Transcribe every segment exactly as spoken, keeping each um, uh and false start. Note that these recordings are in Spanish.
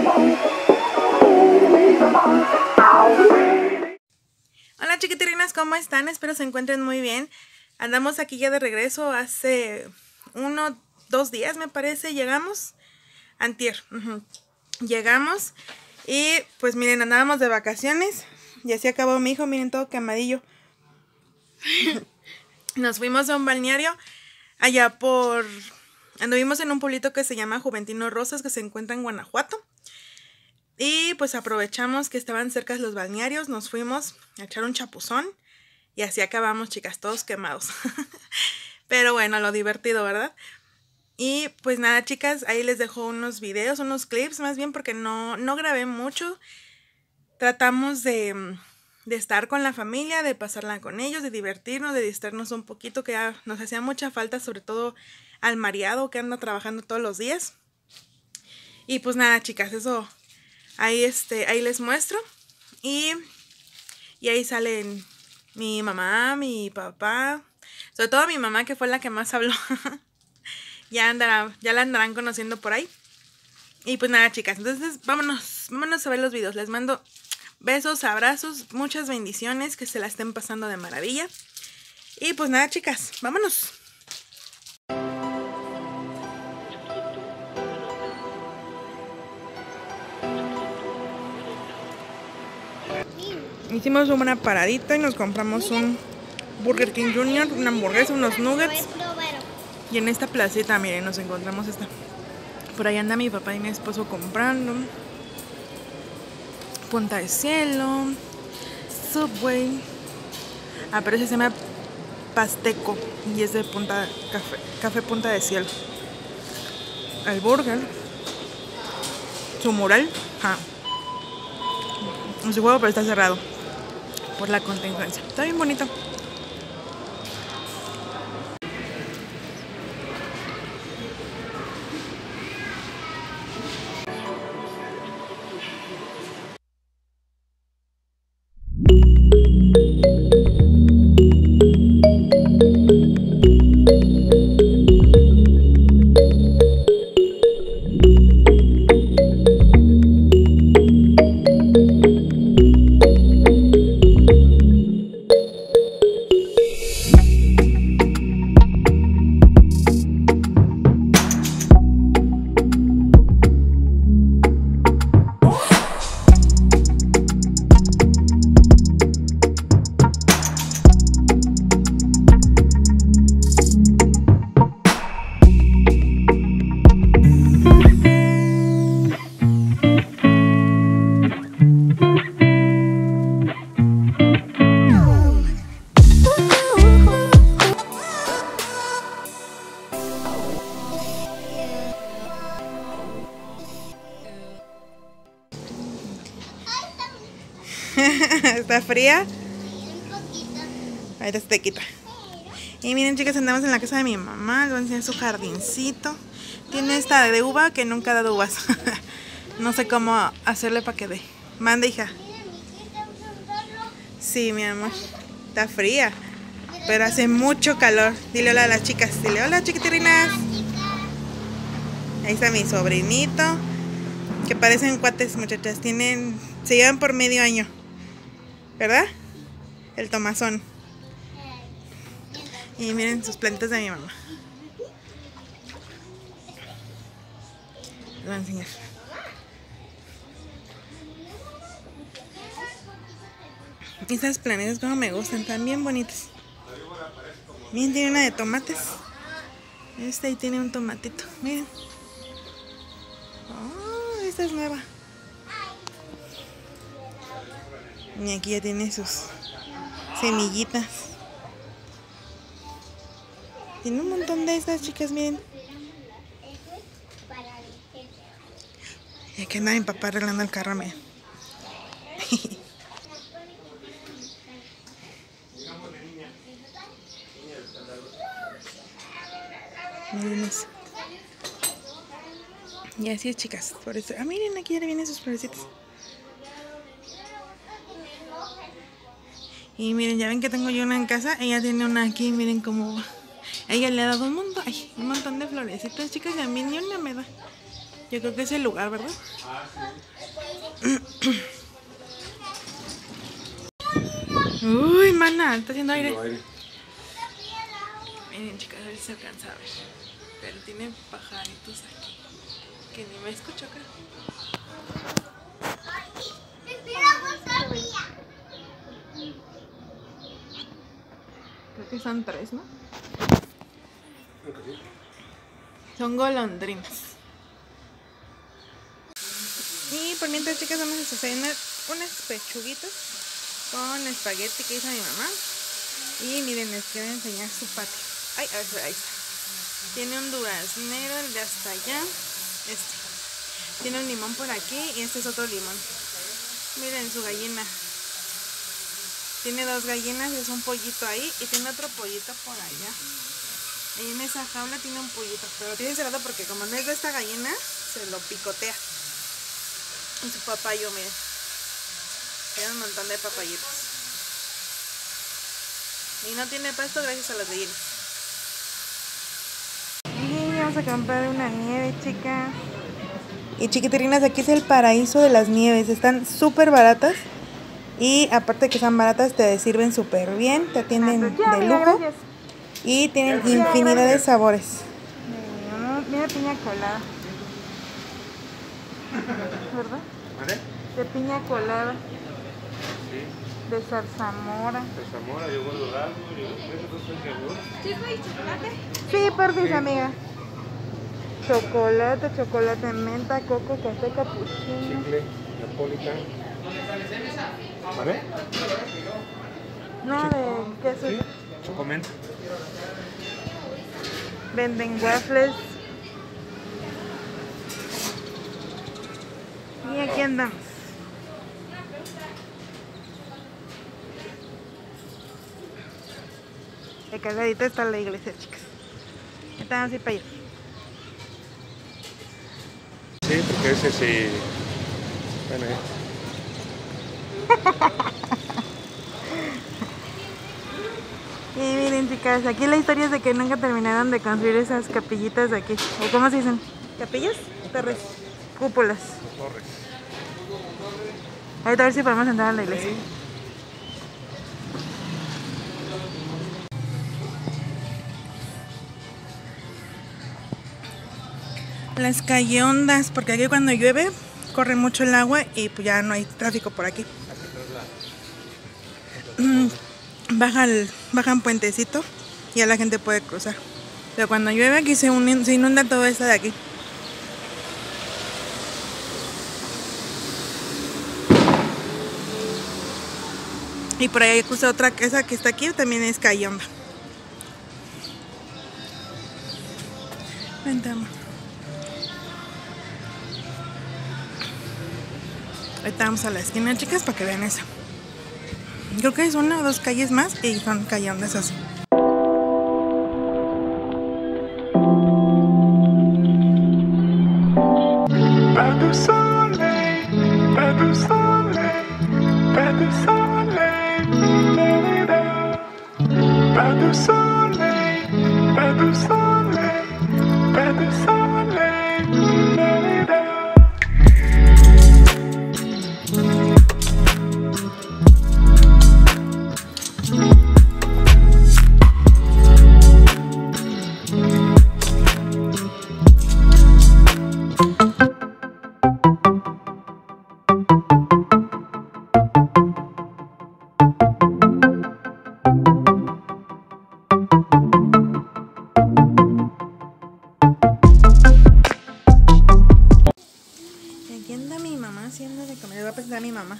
Hola chiquitirrinas, ¿cómo están? Espero se encuentren muy bien. Andamos aquí ya de regreso hace uno, dos días me parece, llegamos. Antier, uh-huh. Llegamos y pues miren, andábamos de vacaciones y así acabó mi hijo, miren todo quemadillo. Nos fuimos a un balneario allá por... Anduvimos en un pueblito que se llama Juventino Rosas, que se encuentra en Guanajuato. Y pues aprovechamos que estaban cerca los balnearios, nos fuimos a echar un chapuzón y así acabamos, chicas, todos quemados. Pero bueno, lo divertido, ¿verdad? Y pues nada, chicas, ahí les dejo unos videos, unos clips más bien, porque no, no grabé mucho. Tratamos de, de estar con la familia, de pasarla con ellos, de divertirnos, de distraernos un poquito, que ya nos hacía mucha falta, sobre todo al mareado que anda trabajando todos los días. Y pues nada, chicas, eso ahí, este, ahí les muestro. Y, y ahí salen mi mamá, mi papá, sobre todo mi mamá, que fue la que más habló. Ya andará, ya la andarán conociendo por ahí. Y pues nada, chicas, entonces vámonos, vámonos a ver los videos. Les mando besos, abrazos, muchas bendiciones, que se la estén pasando de maravilla. Y pues nada, chicas, vámonos. Hicimos una paradita y nos compramos un Burger King Junior, una hamburguesa, unos nuggets. Y en esta placita, miren, nos encontramos esta. Por ahí anda mi papá y mi esposo comprando. Punta de Cielo, Subway. Ah, pero ese se llama Pasteco y es de Punta Café, Café Punta de Cielo. El burger, su mural, ah. Su juego, pero está cerrado por la contingencia. Está bien bonito. ¿Está fría? Un poquito. Ahorita se te quita. Y miren, chicas, andamos en la casa de mi mamá. Les voy a enseñar su jardincito. Tiene esta de uva que nunca ha dado uvas. No sé cómo hacerle para que dé. Manda, hija. Sí, mi amor. Está fría, pero hace mucho calor. Dile hola a las chicas. Dile hola, chiquitirrinas. Ahí está mi sobrinito. Que parecen cuates, muchachas. Tienen, se llevan por medio año, ¿verdad? El Tomazón. Y miren sus plantas de mi mamá. Les voy a enseñar. Estas plantas como me gustan, están bien bonitas. Miren, tiene una de tomates. Esta ahí tiene un tomatito, miren. Oh, esta es nueva. Y aquí ya tiene sus semillitas. Tiene un montón de estas, chicas, miren. Y aquí anda mi papá arreglando el carro, miren. Miren eso. Y así es, chicas. Por eso. Ah, miren, aquí ya vienen sus florecitas. Y miren, ya ven que tengo yo una en casa. Ella tiene una aquí, miren cómo va. Ella le ha dado un montón, ay, un montón de florecitas, chicas. Y a mí ni una me da. Yo creo que es el lugar, ¿verdad? Uy, mana, está haciendo aire. Miren, chicas, a ver si se alcanza a ver. Pero tiene pajaritos aquí. Que ni me escucho, creo. Creo que son tres, ¿no? Son golondrinas. Y por mientras, chicas, vamos a hacer unas pechuguitas con espagueti que hizo mi mamá. Y miren, les quiero enseñar su patio. Ay, a ver, ahí está. Tiene un duraznero, el de hasta allá. Este. Tiene un limón por aquí y este es otro limón. Miren su gallina. Tiene dos gallinas, es un pollito ahí y tiene otro pollito por allá. Ahí en esa jaula tiene un pollito, pero tiene cerrado porque como no es de esta gallina, se lo picotea. Y su papayo, miren. Tiene un montón de papayitos. Y no tiene pasto gracias a las gallinas. Y vamos a comprar una nieve, chicas. Y chiquitrinas, aquí es el paraíso de las nieves. Están súper baratas. Y aparte de que están baratas, te sirven súper bien. Te atienden de lujo. Y tienen infinidad de sabores. Mira, piña colada. ¿Verdad? ¿Vale? De piña colada. Sí. De zarzamora. De zarzamora, yogur dorado, yogur. ¿Chispa y chocolate? Sí, porfis, sí. Amiga. Chocolate, chocolate, menta, coco, café, capuchino. Chicle, napolitano. ¿Vale? No, de queso. Sí, chocomenta. Venden waffles. Y aquí andamos. De cargadita está la iglesia, chicas. Estamos así para allá. Sí, porque ese sí. Bueno, eh. Y miren, chicas, aquí la historia es de que nunca terminaron de construir esas capillitas de aquí. ¿O cómo se dicen? ¿Capillas? Torres. Cúpulas. Torres. Ahorita a ver si podemos entrar a la iglesia. Sí. Las calleondas, porque aquí cuando llueve corre mucho el agua y pues ya no hay tráfico por aquí. Baja el, baja un puentecito y ya la gente puede cruzar. Pero cuando llueve aquí se, un, se inunda todo esto de aquí. Y por ahí cruza otra casa que está aquí, también es callonda. Vente, amor. Ahorita vamos a la esquina, chicas, para que vean eso. Creo que es una o dos calles más y son callondas así. Pas de soleil, pas de soleil, pas de soleil, pas de soleil, pas de soleil, pas de soleil. Haciendo de comer, le voy a presentar a mi mamá.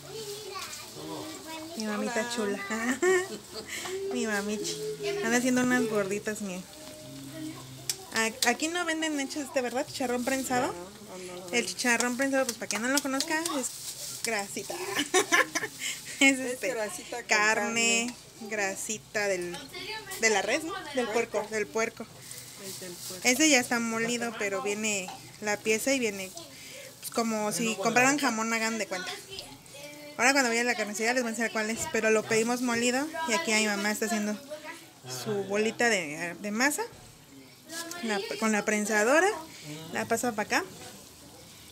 Mi mamita Hola. Chula. Mi mamichi. Anda haciendo unas gorditas, miren. Aquí no venden hechos de verdad, chicharrón prensado. El chicharrón prensado, pues para quien no lo conozca, es grasita. Es, este, es grasita carne, carne, grasita del, de la res, ¿no? Del puerco, del puerco. Ese ya está molido, pero viene la pieza y viene como si compraran jamón, hagan de cuenta. Ahora cuando vaya a la carnicería les voy a enseñar cuál es, pero lo pedimos molido y aquí mi mamá está haciendo su bolita de, de masa la, con la prensadora, la pasa para acá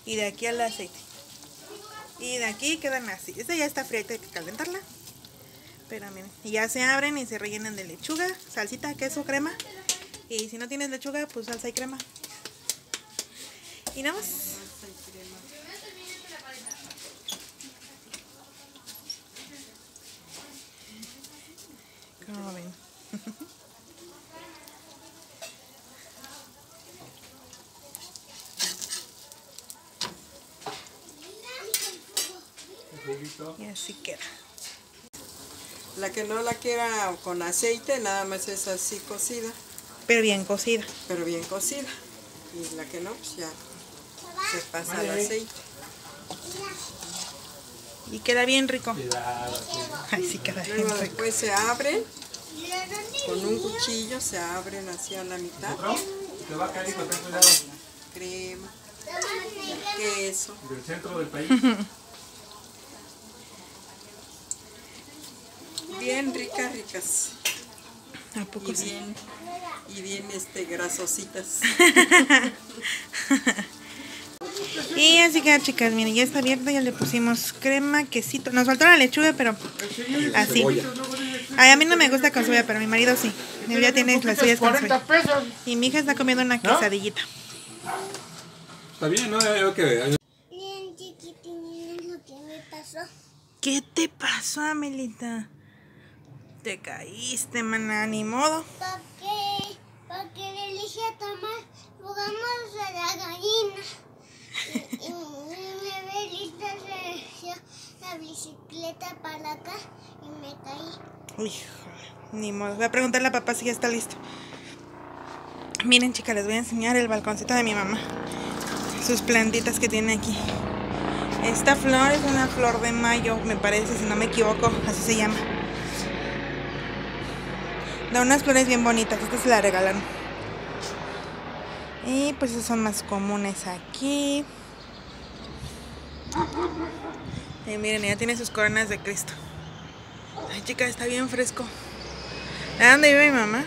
y de aquí al aceite. Y de aquí quedan así. Esta ya está fría, hay que calentarla. Pero miren, y ya se abren y se rellenan de lechuga, salsita, queso, crema. Y si no tienes lechuga, pues salsa y crema. Y nada más. ¿Cómo ven? Y así queda. La que no la quiera con aceite, nada más es así cocida, Pero bien cocida. pero bien cocida. Y la que no, pues ya se pasa al aceite. Y queda bien rico. Ay, sí queda bien Luego rico. después se abren, con un cuchillo se abren así a la mitad. Te va a caer, hijo, ten cuidado. Crema, queso. Del centro del país. Bien ricas, ricas. ¿A poco Y sí? bien, y bien este, grasositas. Y así queda, chicas. Miren, ya está abierta, ya le pusimos crema, quesito. Nos faltó la lechuga, pero así. Ay, a mí no me gusta con cebolla, pero mi marido sí. Él ya tiene las suyas con cebolla. Y mi hija está comiendo una quesadillita. Está bien, ¿no? Yo que... Bien chiquitín, es lo que me pasó. ¿Qué te pasó, Amelita? Te caíste, maná, ni modo. Porque, porque le dije a tomar, jugamos a la gallina. Y, y mi abuelita se echó la bicicleta para acá y me caí. Híjole, ni modo. Voy a preguntarle a papá si ya está listo. Miren, chicas, les voy a enseñar el balconcito de mi mamá. Sus plantitas que tiene aquí. Esta flor es una flor de mayo, me parece, si no me equivoco, así se llama. Da unas flores bien bonitas, estas se la regalaron. Y pues esas son más comunes aquí. Y miren, ya tiene sus coronas de Cristo. Ay, chica, está bien fresco. ¿A dónde vive mi mamá?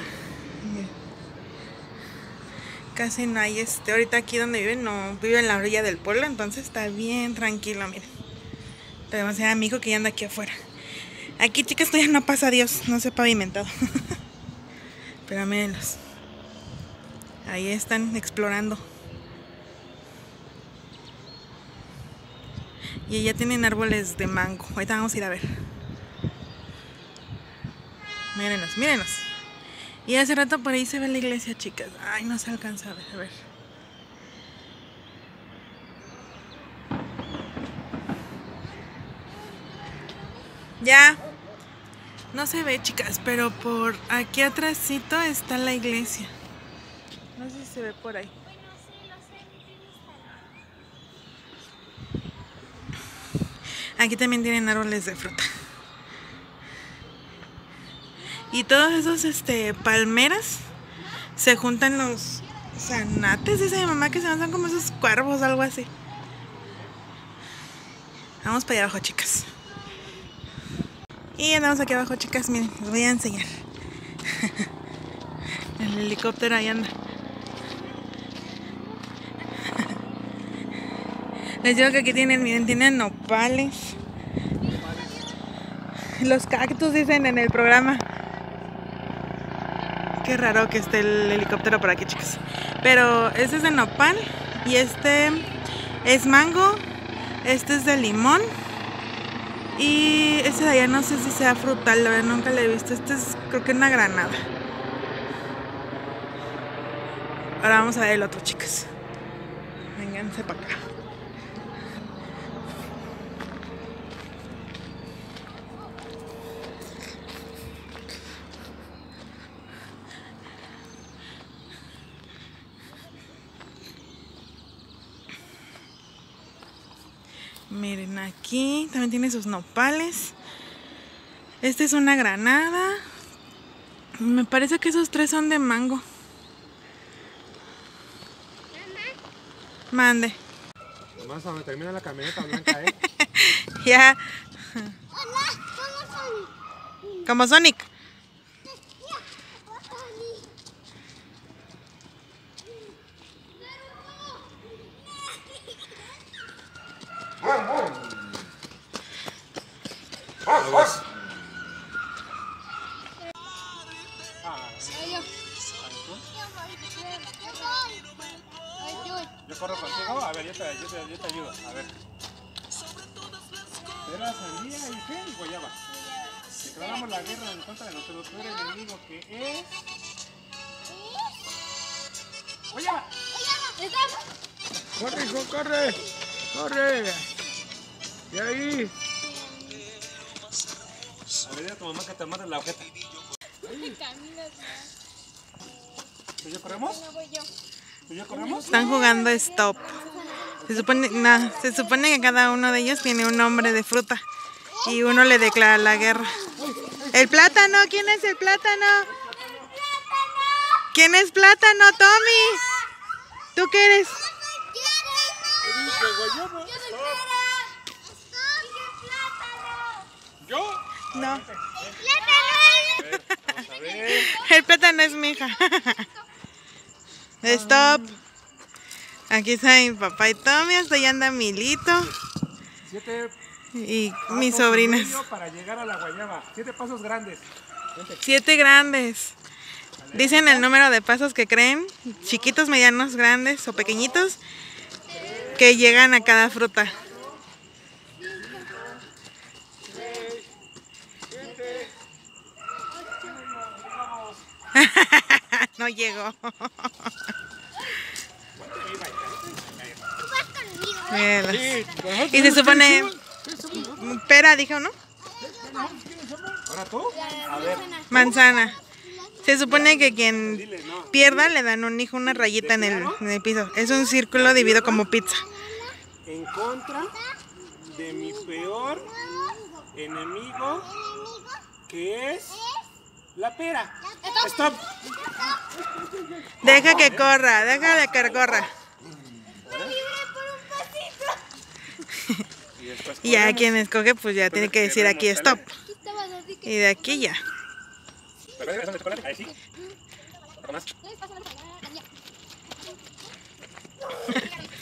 Casi no hay este. Ahorita aquí donde vive, no vive en la orilla del pueblo, entonces está bien tranquilo, miren. Tenemos a mi hijo que ya anda aquí afuera. Aquí, chicas, todavía no pasa Dios, no se ha pavimentado. Pero mírenlos. Ahí están explorando. Y ya tienen árboles de mango. Ahorita vamos a ir a ver. Mírenos, mírenos. Y hace rato por ahí se ve la iglesia, chicas. Ay, no se alcanza a ver. A ver. Ya. No se ve, chicas, pero por aquí atrásito está la iglesia. No sé si se ve por ahí. Aquí también tienen árboles de fruta. Y todos esos este palmeras se juntan los zanates, dice mi mamá, que se llaman como esos cuervos, algo así. Vamos para allá abajo, chicas. Y andamos aquí abajo, chicas, miren, les voy a enseñar. El helicóptero ahí anda. Les digo que aquí tienen, miren, tienen nopales. Los cactus dicen en el programa. Qué raro que esté el helicóptero por aquí, chicas. Pero este es de nopal y este es mango. Este es de limón. Y ese de allá no sé si sea frutal, la verdad nunca lo he visto. Este es, creo que una granada. Ahora vamos a ver el otro, chicas. Vénganse para acá. Miren, aquí también tiene sus nopales. Este es una granada. Me parece que esos tres son de mango. Mande. Más a donde termina la camioneta blanca, ¿eh? Ya. Hola, ¿cómo son? Como Sonic. yo te, yo te ayudo. A ver. Pera, sandía y qué? Y guayaba. Declaramos la guerra en contra de nuestro peor enemigo, que es... ¡Guayaba! ¡Corre, hijo, corre! ¡Corre! ¡Y ahí! A ver, dile a tu mamá que te mate la ojeta. ¿Tú y yo corremos? ¿Tú y yo corremos? Están jugando stop. Se supone, no, se supone que cada uno de ellos tiene un nombre de fruta y uno le declara la guerra. El plátano, ¿quién es el plátano? ¿Quién es plátano, Tommy? ¿Tú qué eres? ¿Yo? No. Vamos a ver. El plátano es mi hija. Stop. Aquí está mi papá y Tommy, hasta allá anda Milito Siete y pasos mis y sobrinas. medio para llegar a la guayaba. Siete pasos grandes. Vente. Siete grandes. Dicen el número de pasos que creen, chiquitos, medianos, grandes o pequeñitos, que llegan a cada fruta. No llegó. Míralas. Y se supone... Pera, dijo, ¿no? ¿Ahora tú? A ver. Manzana. Se supone que quien pierda le dan un hijo, una rayita en el, en el piso. Es un círculo dividido como pizza. En contra de mi peor enemigo, que es la pera. Stop. Deja que corra, deja de que corra. Y después Y ya corremos. quien escoge, pues ya tiene que decir aquí stop. Y de aquí ya. ¿Te acuerdas de chocolate? Ahí sí. ¿Otro más?